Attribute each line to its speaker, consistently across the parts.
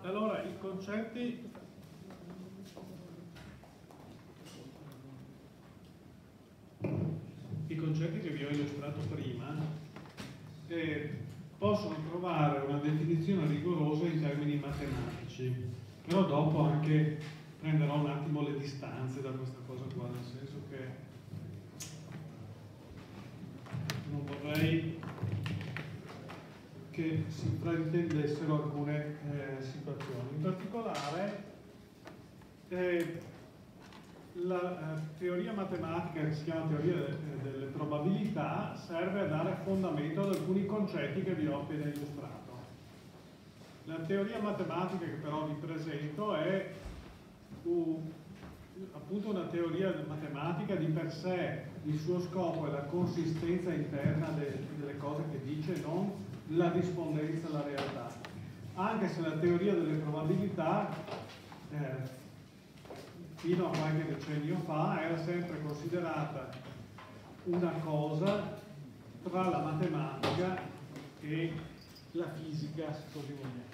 Speaker 1: Allora, i concetti che vi ho illustrato prima possono trovare una definizione rigorosa in termini matematici, però dopo anche prenderò un attimo le distanze da questa cosa qua, nel senso che non vorrei che si fraintendessero alcune situazioni. In particolare la teoria matematica, che si chiama teoria delle probabilità, serve a dare fondamento ad alcuni concetti che vi ho appena illustrato. La teoria matematica che però vi presento è appunto una teoria matematica di per sé. Il suo scopo è la consistenza interna delle cose che dice, non la rispondenza alla realtà. Anche se la teoria delle probabilità fino a qualche decennio fa era sempre considerata una cosa tra la matematica e la fisica, se così vogliamo.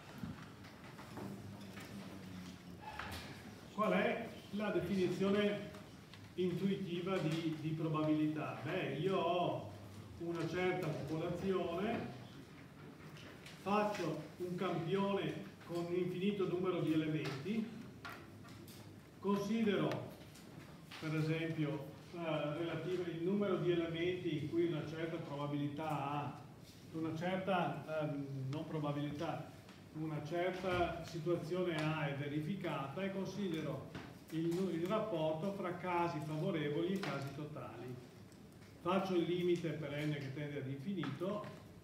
Speaker 1: Qual è la definizione intuitiva di probabilità? Beh, io ho una certa popolazione, faccio un campione con un infinito numero di elementi, considero per esempio relativo il numero di elementi in cui una certa probabilità ha, una certa non probabilità, una certa situazione A è verificata, e considero il rapporto fra casi favorevoli e casi totali. Faccio il limite per n che tende ad infinito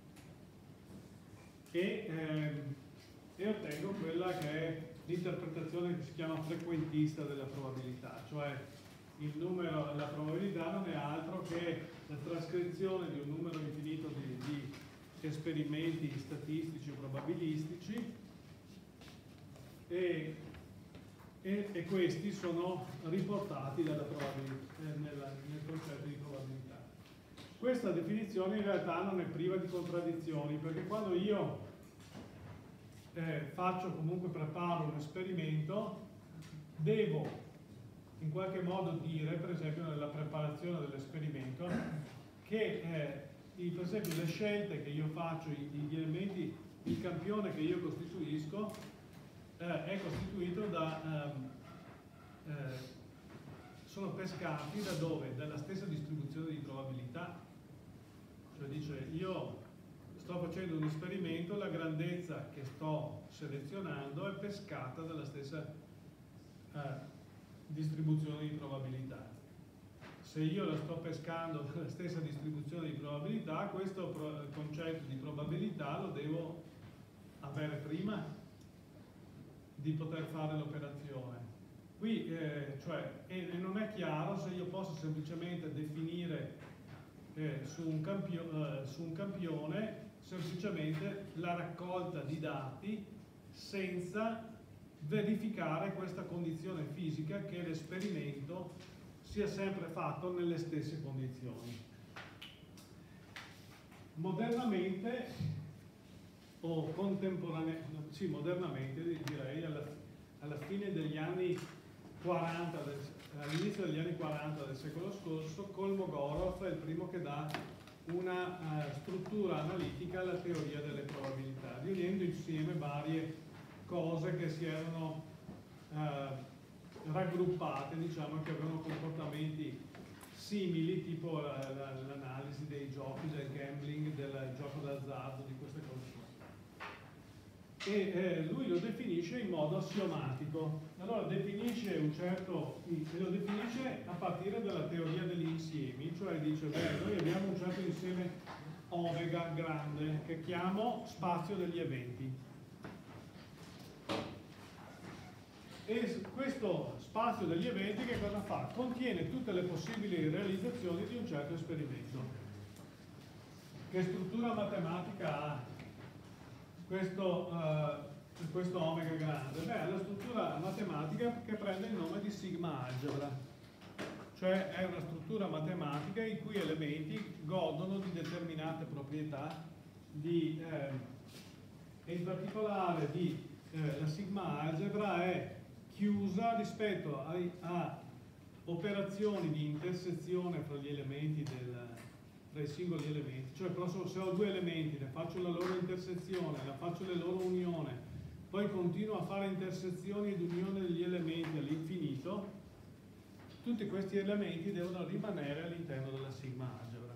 Speaker 1: e ottengo quella che è l'interpretazione che si chiama frequentista della probabilità, cioè la probabilità non è altro che la trascrizione di un numero infinito di esperimenti statistici o probabilistici, e questi sono riportati nel concetto di probabilità. Questa definizione in realtà non è priva di contraddizioni, perché quando io preparo un esperimento, devo in qualche modo dire, per esempio nella preparazione dell'esperimento, che per esempio le scelte che io faccio, gli elementi, il campione che io costituisco è costituito sono pescati da dove? Dalla stessa distribuzione di probabilità. Cioè dice, io sto facendo un esperimento, la grandezza che sto selezionando è pescata dalla stessa distribuzione di probabilità. Se io la sto pescando dalla stessa distribuzione di probabilità, questo concetto di probabilità lo devo avere prima di poter fare l'operazione. Qui non è chiaro se io posso semplicemente definire su un campione semplicemente la raccolta di dati senza verificare questa condizione fisica, che l'esperimento sia sempre fatto nelle stesse condizioni. Modernamente, o contemporaneamente, modernamente direi, alla fine degli anni 40, all'inizio degli anni 40 del secolo scorso, Kolmogorov è il primo che dà una struttura analitica alla teoria delle probabilità, riunendo insieme varie cose che si erano raggruppate, diciamo, che avevano comportamenti simili, tipo l'analisi dei giochi, del gambling, del gioco d'azzardo, di queste cose qua. E lui lo definisce in modo assiomatico. Allora lo definisce a partire dalla teoria degli insiemi, cioè dice, beh, noi abbiamo un certo insieme omega grande che chiamo spazio degli eventi. E questo spazio degli eventi che cosa fa? Contiene tutte le possibili realizzazioni di un certo esperimento. Che struttura matematica ha questo omega grande? Beh, la struttura matematica che prende il nome di sigma algebra, cioè è una struttura matematica in cui elementi godono di determinate proprietà e in particolare di la sigma algebra è chiusa rispetto a operazioni di intersezione fra gli elementi tra i singoli elementi, cioè se ho due elementi, ne faccio la loro intersezione, la faccio la loro unione, poi continuo a fare intersezioni ed unione degli elementi all'infinito, tutti questi elementi devono rimanere all'interno della sigma algebra.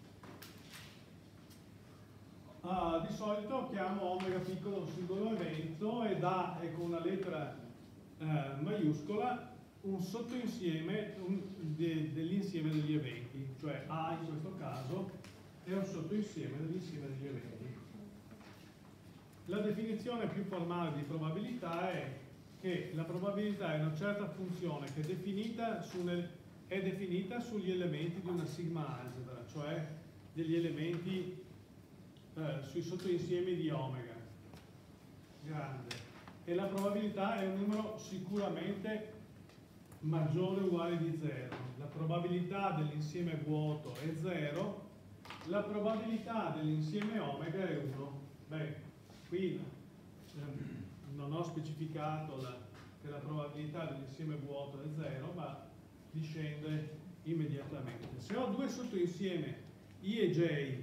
Speaker 1: Di solito chiamo omega piccolo un singolo evento e con una lettera maiuscola un sottoinsieme dell'insieme degli eventi, cioè A in questo caso è un sottoinsieme dell'insieme degli eventi. La definizione più formale di probabilità è che la probabilità è una certa funzione che è definita sugli elementi di una sigma algebra, cioè degli elementi sui sottoinsiemi di omega grande, e la probabilità è un numero sicuramente maggiore o uguale di 0. La probabilità dell'insieme vuoto è 0, la probabilità dell'insieme omega è 1. Beh, qui non ho specificato che la probabilità dell'insieme vuoto è 0, ma discende immediatamente. Se ho due sottoinsieme I e J,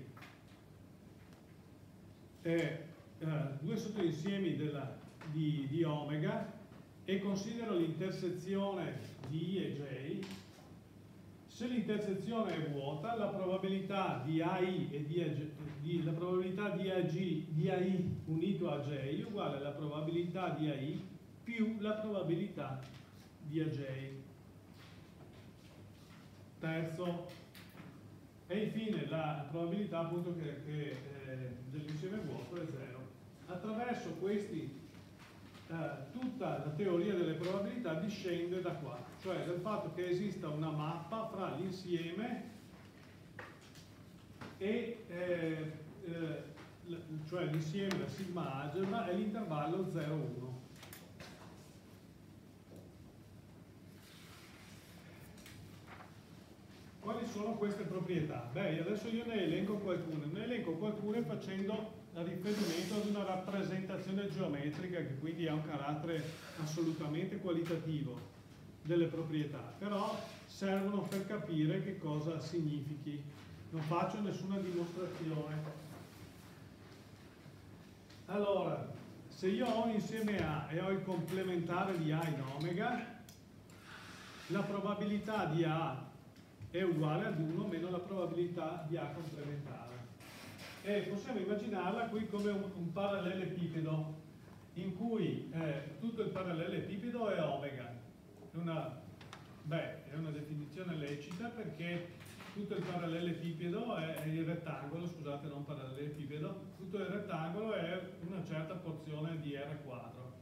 Speaker 1: due sottoinsiemi di omega, e considero l'intersezione di I e J, se l'intersezione è vuota, la probabilità di AI e la probabilità di AI unito a J è uguale alla probabilità di AI più la probabilità di AJ. Terzo, e infine la probabilità appunto che dell'insieme vuoto è 0. Attraverso questi tutta la teoria delle probabilità discende da qua, cioè dal fatto che esista una mappa fra l'insieme cioè l'insieme, la sigma algebra, e l'intervallo 0,1. Quali sono queste proprietà? Beh, adesso io ne elenco qualcune facendo riferimento ad una rappresentazione geometrica che quindi ha un carattere assolutamente qualitativo delle proprietà, però servono per capire che cosa significhi. Non faccio nessuna dimostrazione. Allora, se io ho un insieme A e ho il complementare di A in omega, la probabilità di A è uguale ad 1 meno la probabilità di A complementare. E possiamo immaginarla qui come un parallelepipedo, in cui tutto il parallelepipedo è omega. È una definizione lecita, perché tutto il parallelepipedo è il rettangolo, scusate, non parallelepipedo, tutto il rettangolo è una certa porzione di R quadro.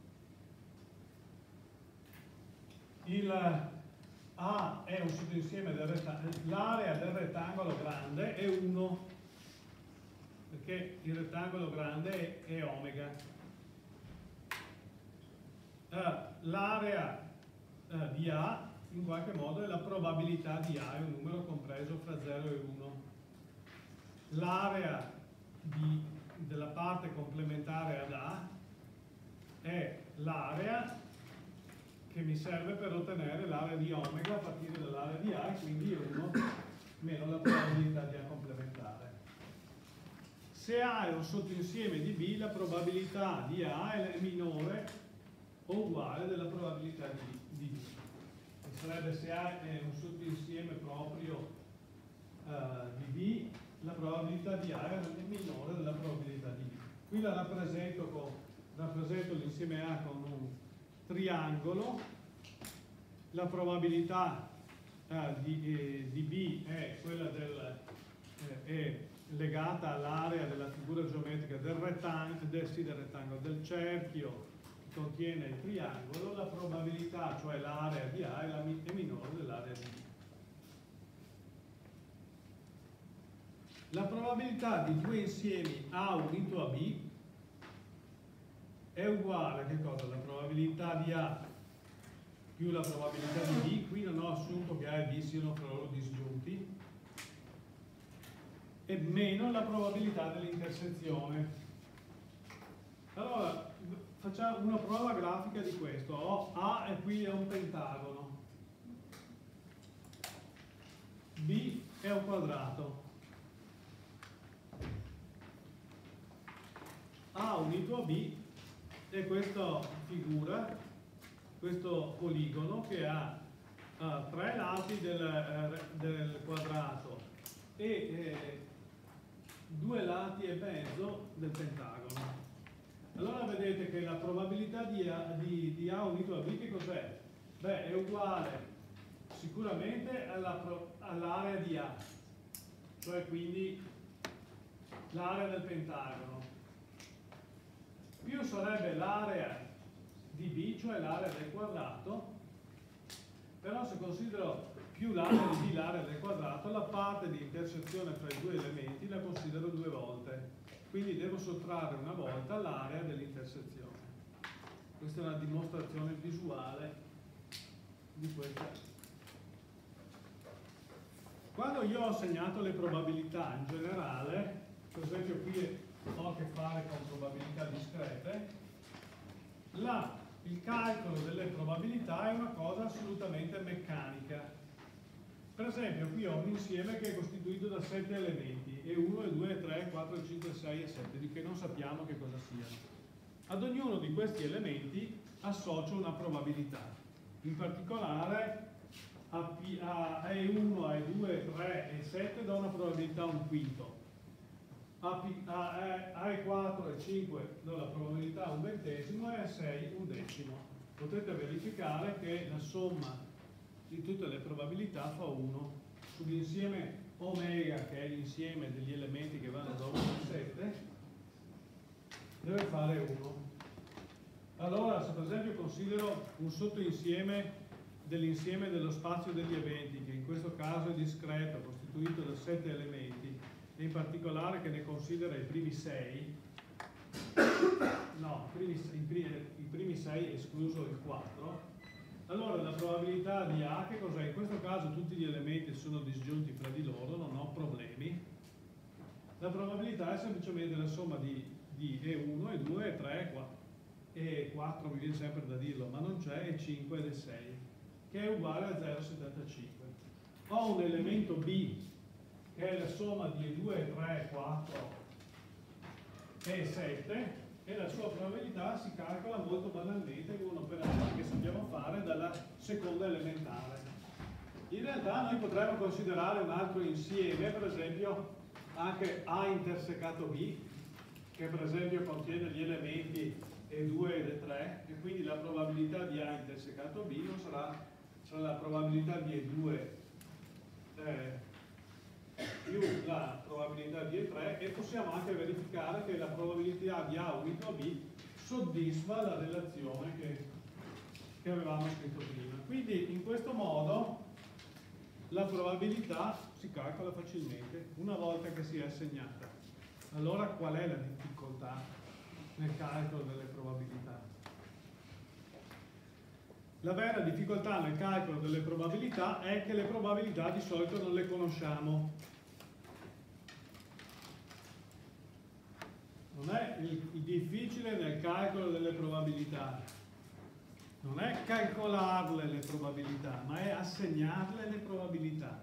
Speaker 1: A è un sottoinsieme del rettangolo, l'area del rettangolo grande è 1, perché il rettangolo grande è omega. L'area di A in qualche modo è la probabilità di A, è un numero compreso fra 0 e 1. L'area della parte complementare ad A è l'area che mi serve per ottenere l'area di omega a partire dall'area di A, e quindi è 1 meno la probabilità di A complementare. Se A è un sottoinsieme di B, la probabilità di A è minore o uguale della probabilità di B. Sarebbe, se A è un sottoinsieme proprio di B, la probabilità di A è minore della probabilità di B. Qui la rappresento l'insieme A con un triangolo. La probabilità di B è quella è legata all'area della figura geometrica del cerchio che contiene il triangolo. La probabilità, cioè l'area di A, è minore dell'area di B. La probabilità di due insiemi A unito a B è uguale a che cosa? La probabilità di A più la probabilità di B. Qui non ho assunto che A e B siano fra loro disgiunti, e meno la probabilità dell'intersezione. Allora, facciamo una prova grafica di questo. A e qui è un pentagono, B è un quadrato, A unito a B è questa figura, questo poligono che ha tre lati del quadrato e 2 lati e mezzo del pentagono. Allora vedete che la probabilità di A unito a B che cos'è? Beh, è uguale sicuramente all'area di A, cioè quindi l'area del pentagono, più sarebbe l'area di B, cioè l'area del quadrato, però se considero più l'area di B, l'area del quadrato, la parte di intersezione fra i due elementi la considero 2 volte, quindi devo sottrarre una volta l'area dell'intersezione. Questa è una dimostrazione visuale di questa. Quando io ho segnato le probabilità in generale, per esempio qui ho a che fare con probabilità discrete, il calcolo delle probabilità è una cosa assolutamente meccanica. Per esempio qui ho un insieme che è costituito da 7 elementi, E1, E2, E3, E4, E5, E6 e 7, di che non sappiamo che cosa siano. Ad ognuno di questi elementi associo una probabilità. In particolare a E1, a E2, E3 e 7 do una probabilità 1/5. A E4 e 5 do la probabilità 1/20 e a 6 1/10. Potete verificare che la somma di tutte le probabilità fa 1 sull'insieme omega, che è l'insieme degli elementi che vanno da 1 a 7, deve fare 1. Allora, se per esempio considero un sottoinsieme dell'insieme dello spazio degli eventi, che in questo caso è discreto, costituito da 7 elementi, e in particolare che ne considera i primi 6, no, i primi 6 escluso il 4, allora la probabilità di A, che cos'è? In questo caso tutti gli elementi sono disgiunti fra di loro, non ho problemi. La probabilità è semplicemente la somma di E1, E2, E3, E4 mi viene sempre da dirlo, ma non c'è, E5 ed E6, che è uguale a 0,75. Ho un elemento B, che è la somma di E2, E3, E4 e 7, e la sua probabilità si calcola molto banalmente con un'operazione che sappiamo fare dalla seconda elementare. In realtà noi potremmo considerare un altro insieme, per esempio anche A intersecato B, che per esempio contiene gli elementi E2 ed E3, e quindi la probabilità di A intersecato B non sarà la probabilità di E2 più la probabilità di E3, e possiamo anche verificare che la probabilità di A unito a B soddisfa la relazione che avevamo scritto prima. Quindi in questo modo la probabilità si calcola facilmente una volta che si è assegnata. Allora qual è la difficoltà nel calcolo delle probabilità? La vera difficoltà nel calcolo delle probabilità è che le probabilità di solito non le conosciamo. Non è il difficile nel calcolo delle probabilità, non è calcolarle le probabilità, ma è assegnarle le probabilità.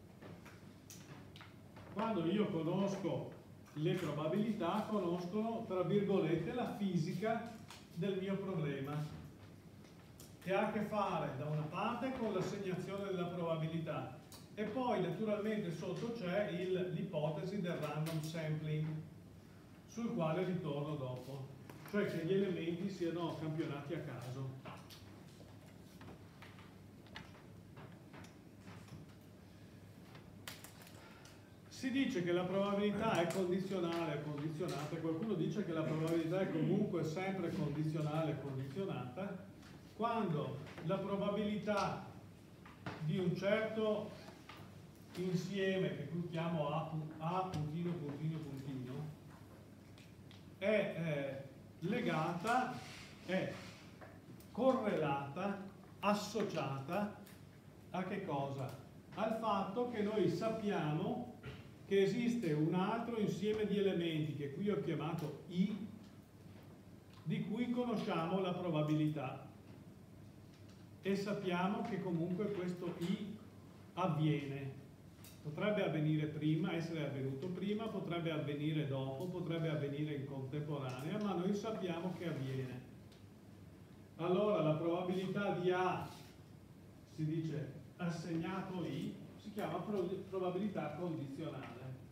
Speaker 1: Quando io conosco le probabilità, conosco, tra virgolette, la fisica del mio problema, che ha a che fare da una parte con l'assegnazione della probabilità e poi naturalmente sotto c'è l'ipotesi del random sampling, sul quale ritorno dopo, cioè che gli elementi siano campionati a caso. Si dice che la probabilità è condizionale e condizionata, qualcuno dice che la probabilità è comunque sempre condizionale e condizionata, quando la probabilità di un certo insieme, che qui chiamo A puntino puntino puntino, è legata, è correlata, associata a che cosa? Al fatto che noi sappiamo che esiste un altro insieme di elementi che qui ho chiamato I, di cui conosciamo la probabilità e sappiamo che comunque questo I avviene. Potrebbe avvenire prima, essere avvenuto prima, potrebbe avvenire dopo, potrebbe avvenire in contemporanea, ma noi sappiamo che avviene. Allora la probabilità di A, si dice assegnato I, si chiama probabilità condizionale.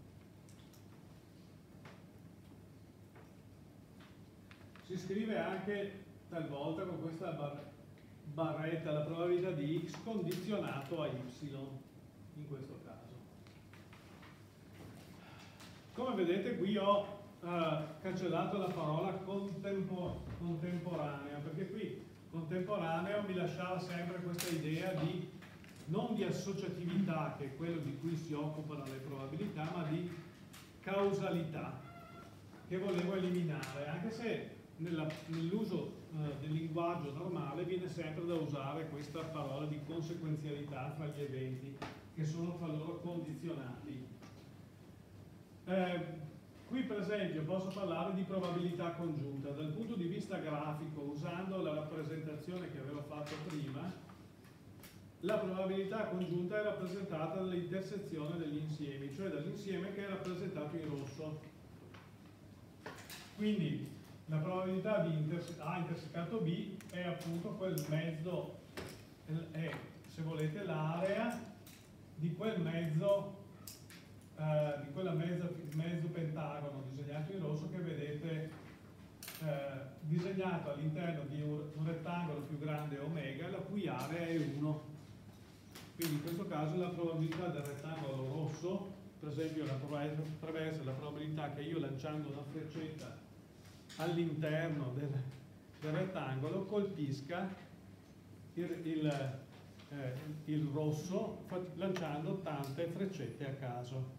Speaker 1: Si scrive anche talvolta con questa barretta la probabilità di X condizionato a Y, in questo caso. Come vedete qui ho cancellato la parola contemporanea, perché qui contemporaneo mi lasciava sempre questa idea di non di associatività, che è quello di cui si occupano le probabilità, ma di causalità, che volevo eliminare, anche se nell'uso del linguaggio normale viene sempre da usare questa parola di conseguenzialità fra gli eventi, che sono fra loro condizionati. Qui per esempio posso parlare di probabilità congiunta. Dal punto di vista grafico, usando la rappresentazione che avevo fatto prima, la probabilità congiunta è rappresentata dall'intersezione degli insiemi, cioè dall'insieme che è rappresentato in rosso. Quindi la probabilità di A intersecato B è appunto quel mezzo, è, se volete, l'area di quel mezzo, di quella mezzo pentagono disegnato in rosso che vedete disegnato all'interno di un rettangolo più grande omega, la cui area è 1. Quindi in questo caso la probabilità del rettangolo rosso, per esempio, potrebbe essere la probabilità che io, lanciando una freccetta all'interno del rettangolo, colpisca il rosso lanciando tante freccette a caso.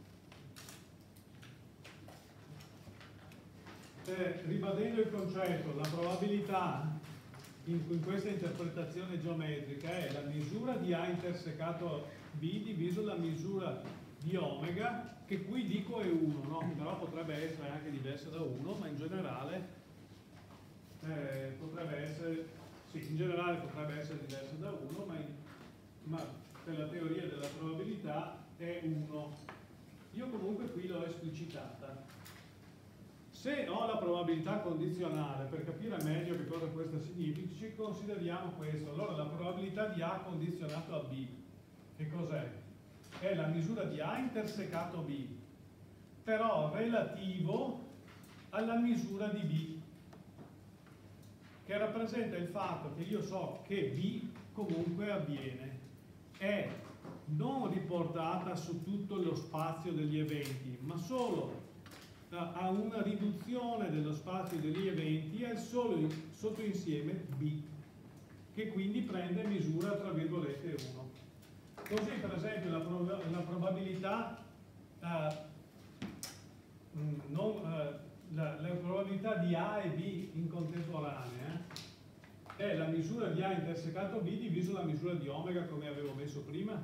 Speaker 1: Ribadendo il concetto, la probabilità in questa interpretazione geometrica è la misura di A intersecato B diviso la misura di omega, che qui dico è 1, no? Però potrebbe essere anche diversa da 1, ma in generale potrebbe essere, sì, in generale potrebbe essere diversa da 1, ma per la teoria della probabilità è 1. Io comunque qui l'ho esplicitata. Se ho la probabilità condizionale, per capire meglio che cosa questo significa, ci consideriamo questo. Allora la probabilità di A condizionato a B, che cos'è? È la misura di A intersecato B, però relativo alla misura di B, che rappresenta il fatto che io so che B comunque avviene. È non riportata su tutto lo spazio degli eventi, ma solo a una riduzione dello spazio degli eventi al solo sottoinsieme B, che quindi prende misura tra virgolette 1. Così per esempio la probabilità la probabilità di A e B in contemporanea è la misura di A intersecato B diviso la misura di omega, come avevo messo prima.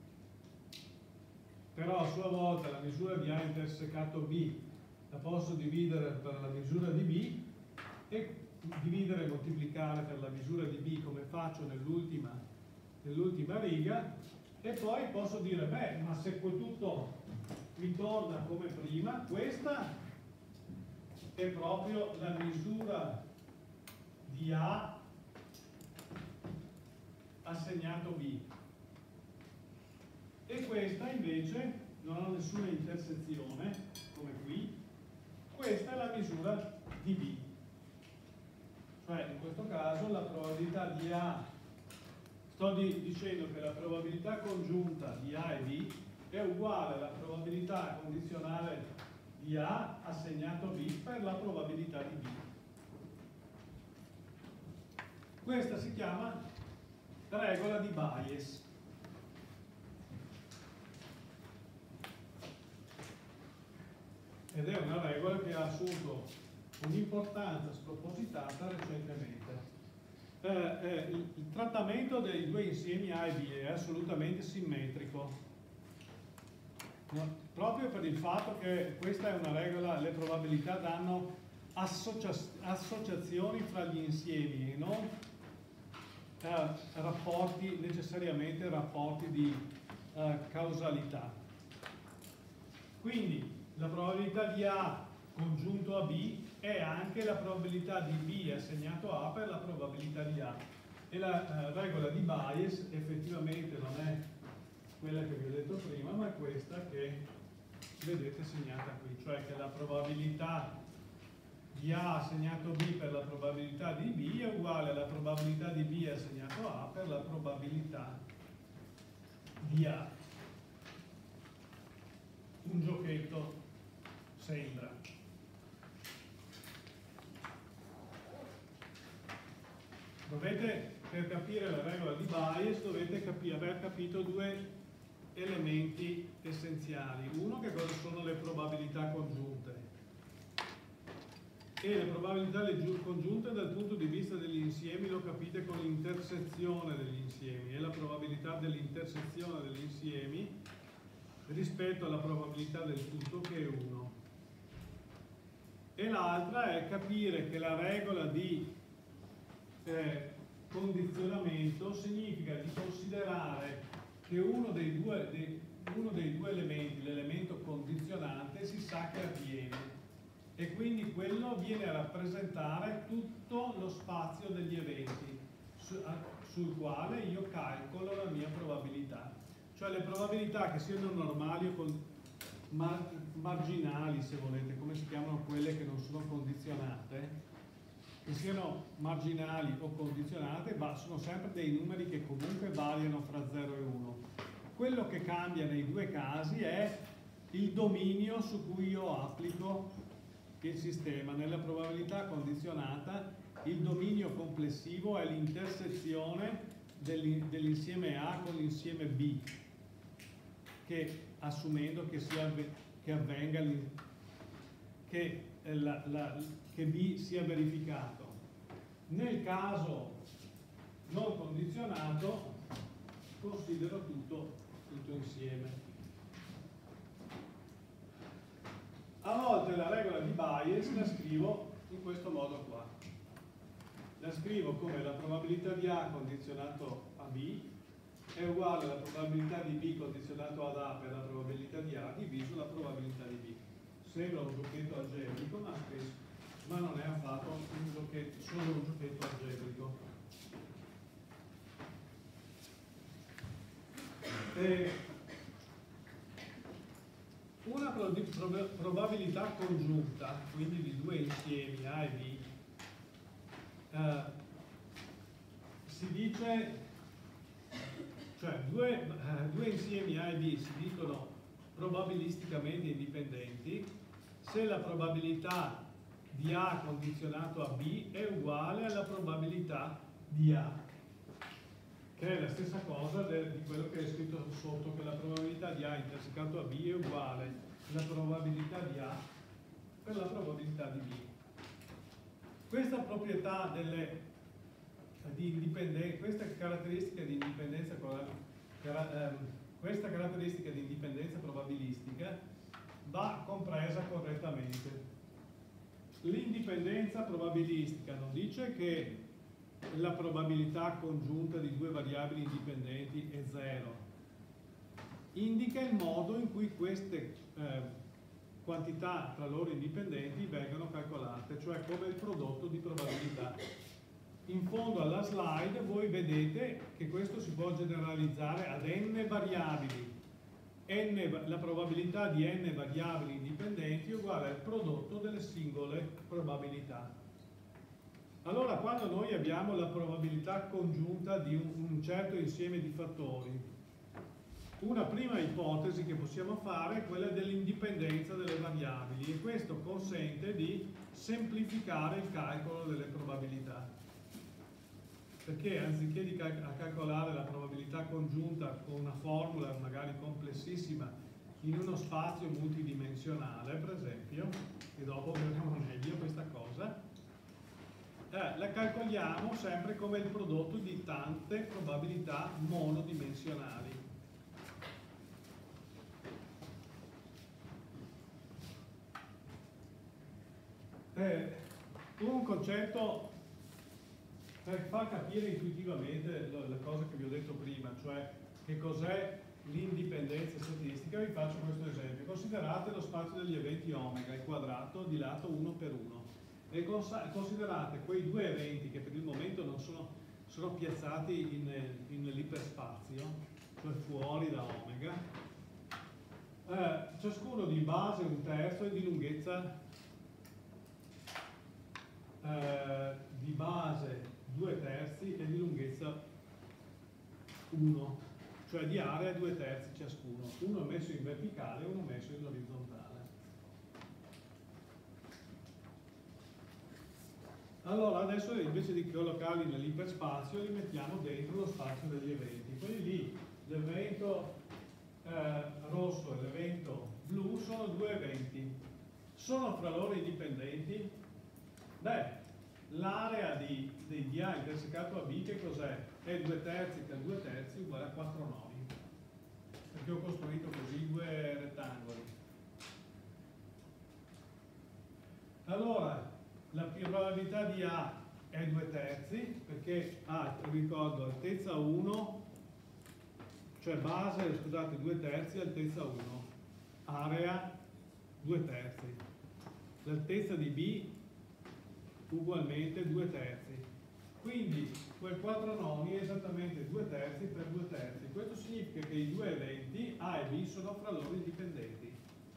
Speaker 1: Però a sua volta la misura di A intersecato B la posso dividere per la misura di B e dividere e moltiplicare per la misura di B, come faccio nell'ultima riga, e poi posso dire, beh, ma se quel tutto mi torna come prima, questa è proprio la misura di A assegnato B, e questa invece non ha nessuna intersezione, come qui. Questa è la misura di B, cioè in questo caso la probabilità di A, sto dicendo che la probabilità congiunta di A e B è uguale alla probabilità condizionale di A assegnato B per la probabilità di B. Questa si chiama regola di Bayes. Ed è una regola che ha assunto un'importanza spropositata recentemente. Il trattamento dei due insiemi A e B è assolutamente simmetrico, proprio per il fatto che questa è una regola, le probabilità danno associazioni fra gli insiemi e non necessariamente rapporti di causalità. Quindi la probabilità di A congiunto a B è anche la probabilità di B assegnato a A per la probabilità di A. E la regola di Bayes effettivamente non è quella che vi ho detto prima, ma è questa che vedete segnata qui, cioè che la probabilità di A assegnato B per la probabilità di B è uguale alla probabilità di B assegnato A per la probabilità di A. Un giochetto sembra. Per capire la regola di Bayes dovete aver capito due elementi essenziali. Uno, che cosa sono le probabilità congiunte, e le probabilità congiunte dal punto di vista degli insiemi lo capite con l'intersezione degli insiemi, e la probabilità dell'intersezione degli insiemi rispetto alla probabilità del tutto, che è 1. E l'altra è capire che la regola di condizionamento significa di considerare che uno dei due elementi, l'elemento condizionante, si sa che avviene, e quindi quello viene a rappresentare tutto lo spazio degli eventi sul quale io calcolo la mia probabilità. Cioè le probabilità, che siano normali o marginali, se volete, come si chiamano quelle che non sono condizionate, che siano marginali o condizionate, ma sono sempre dei numeri che comunque variano fra 0 e 1. Quello che cambia nei due casi è il dominio su cui io applico il sistema. Nella probabilità condizionata il dominio complessivo è l'intersezione dell'insieme A con l'insieme B, che assumendo che B sia verificato. Nel caso non condizionato considero tutto insieme. A volte la regola di Bayes la scrivo in questo modo qua. La scrivo come la probabilità di A condizionato a B è uguale alla probabilità di B condizionato ad A per la probabilità di A diviso la probabilità di B. Sembra un giochetto algebrico, ma non è affatto solo un giochetto algebrico. Una probabilità congiunta, quindi di due insiemi A e B, si dice, cioè due insiemi A e B si dicono probabilisticamente indipendenti se la probabilità di A condizionato a B è uguale alla probabilità di A, che è la stessa cosa di quello che è scritto sotto, che la probabilità di A intersecato a B è uguale alla probabilità di A per la probabilità di B. Questa proprietà di indipendenza, questa caratteristica di indipendenza probabilistica va compresa correttamente. L'indipendenza probabilistica non dice che la probabilità congiunta di due variabili indipendenti è 0. Indica il modo in cui queste quantità tra loro indipendenti vengono calcolate, cioè come il prodotto di probabilità. In fondo alla slide voi vedete che questo si può generalizzare ad n variabili. La probabilità di n variabili indipendenti è uguale al prodotto delle singole probabilità. Allora, quando noi abbiamo la probabilità congiunta di un certo insieme di fattori, una prima ipotesi che possiamo fare è quella dell'indipendenza delle variabili, e questo consente di semplificare il calcolo delle probabilità. Perché anziché di calcolare la probabilità congiunta con una formula magari complessissima in uno spazio multidimensionale, per esempio, e dopo vedremo meglio questa cosa, la calcoliamo sempre come il prodotto di tante probabilità monodimensionali. un concetto per far capire intuitivamente la cosa che vi ho detto prima, cioè che cos'è l'indipendenza statistica. Vi faccio questo esempio. Considerate lo spazio degli eventi omega, il quadrato di lato 1 per 1, e considerate quei due eventi che per il momento non sono piazzati nell'iperspazio, cioè fuori da omega, ciascuno di base 1/3 e di lunghezza di base 2/3 e di lunghezza 1, cioè di area 2/3 ciascuno, uno messo in verticale e uno messo in orizzontale. Allora adesso invece di collocarli nell'iperspazio li mettiamo dentro lo spazio degli eventi. Quindi lì l'evento rosso e l'evento blu sono due eventi. Sono fra loro indipendenti? Beh, l'area di A intersecato a B che cos'è? È 2/3 per 2/3 uguale a 4 nodi, perché ho costruito così due rettangoli. Allora, la probabilità di A è 2/3, perché A, ricordo, altezza 1, cioè base, scusate, 2/3, altezza 1, area 2/3. L'altezza di B ugualmente 2/3. Quindi quel 4 noni è esattamente 2/3 per 2/3. Questo significa che i due eventi A e B sono fra loro indipendenti.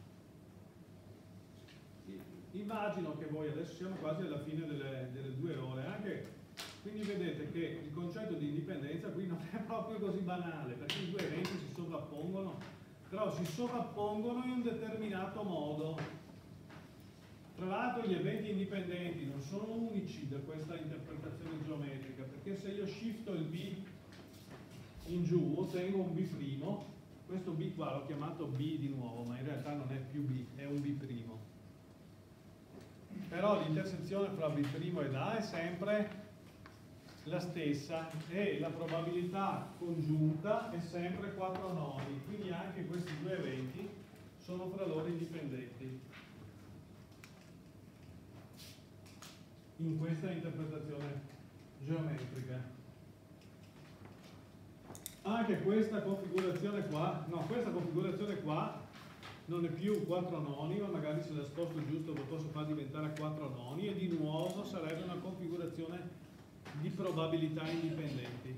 Speaker 1: Immagino che voi adesso siamo quasi alla fine delle 2 ore, quindi vedete che il concetto di indipendenza qui non è proprio così banale, perché i due eventi si sovrappongono, però si sovrappongono in un determinato modo. Tra l'altro gli eventi indipendenti non sono unici da questa interpretazione geometrica, perché se io shifto il B in giù ottengo un B', questo B qua l'ho chiamato B di nuovo, ma in realtà non è più B, è un B'. Però l'intersezione fra B' ed A è sempre la stessa e la probabilità congiunta è sempre 4 nodi, quindi anche questi due eventi sono fra loro indipendenti in questa interpretazione geometrica. Anche questa configurazione qua, non è più 4 noni, ma magari se la sposto giusto lo posso far diventare 4 noni, e di nuovo sarebbe una configurazione di probabilità indipendenti.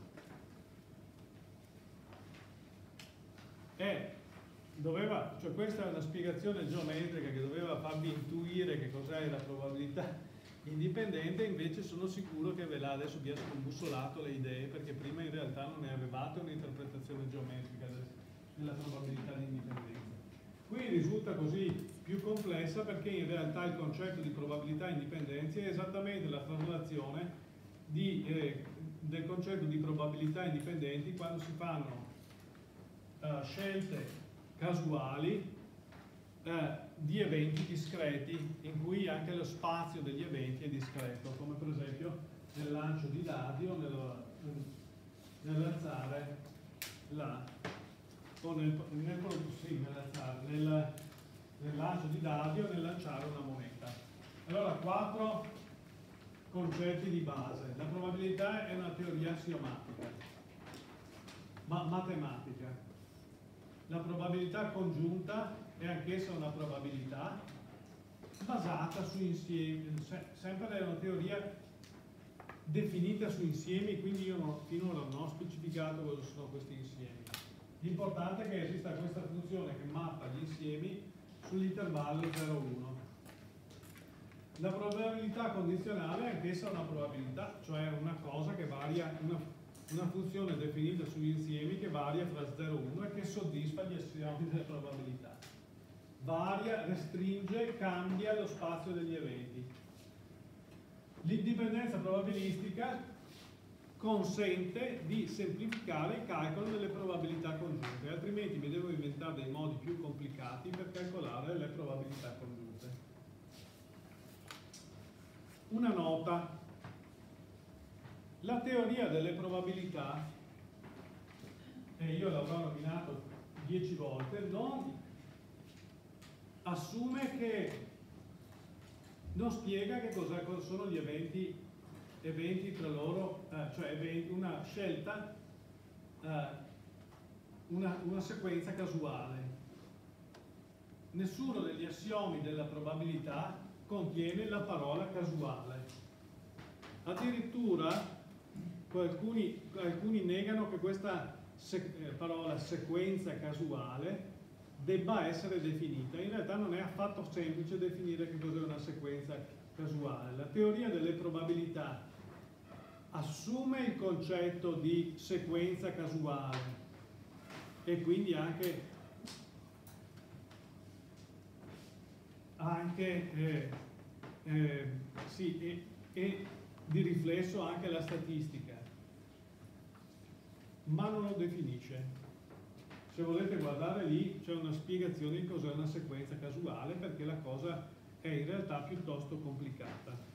Speaker 1: Cioè questa è una spiegazione geometrica che doveva farvi intuire che cos'è la probabilità indipendente, invece sono sicuro che ve l'ha adesso vi ha scombussolato le idee, perché prima in realtà non ne avevate un'interpretazione geometrica della probabilità di indipendenza. Qui risulta così più complessa perché in realtà il concetto di probabilità indipendenza è esattamente la formulazione del concetto di probabilità indipendenti quando si fanno scelte casuali di eventi discreti, in cui anche lo spazio degli eventi è discreto, come per esempio nel lancio di dadi o nell'alzare nel lancio di dadi o nel lanciare una moneta. Allora, 4 concetti di base. La probabilità è una teoria assiomatica, matematica. La probabilità congiunta è anch'essa una probabilità basata su insiemi, sempre è una teoria definita su insiemi, quindi io finora non ho specificato cosa sono questi insiemi. L'importante è che esista questa funzione che mappa gli insiemi sull'intervallo 0,1. La probabilità condizionale è anch'essa una probabilità, cioè una cosa che varia, una funzione definita sugli insiemi che varia fra 0 e 1 e che soddisfa gli assiomi delle probabilità. Varia, restringe, cambia lo spazio degli eventi. L'indipendenza probabilistica consente di semplificare il calcolo delle probabilità congiunte, altrimenti mi devo inventare dei modi più complicati per calcolare le probabilità congiunte. Una nota: la teoria delle probabilità, e io l'avrò nominato 10 volte, non assume che non spiega che cosa sono gli eventi tra loro, cioè una scelta, una sequenza casuale. Nessuno degli assiomi della probabilità contiene la parola casuale. Addirittura alcuni negano che questa parola sequenza casuale debba essere definita. In realtà non è affatto semplice definire che cos'è una sequenza casuale. La teoria delle probabilità assume il concetto di sequenza casuale e quindi anche sì, e di riflesso anche la statistica, ma non lo definisce. Se volete guardare lì c'è una spiegazione di cos'è una sequenza casuale, perché la cosa è in realtà piuttosto complicata.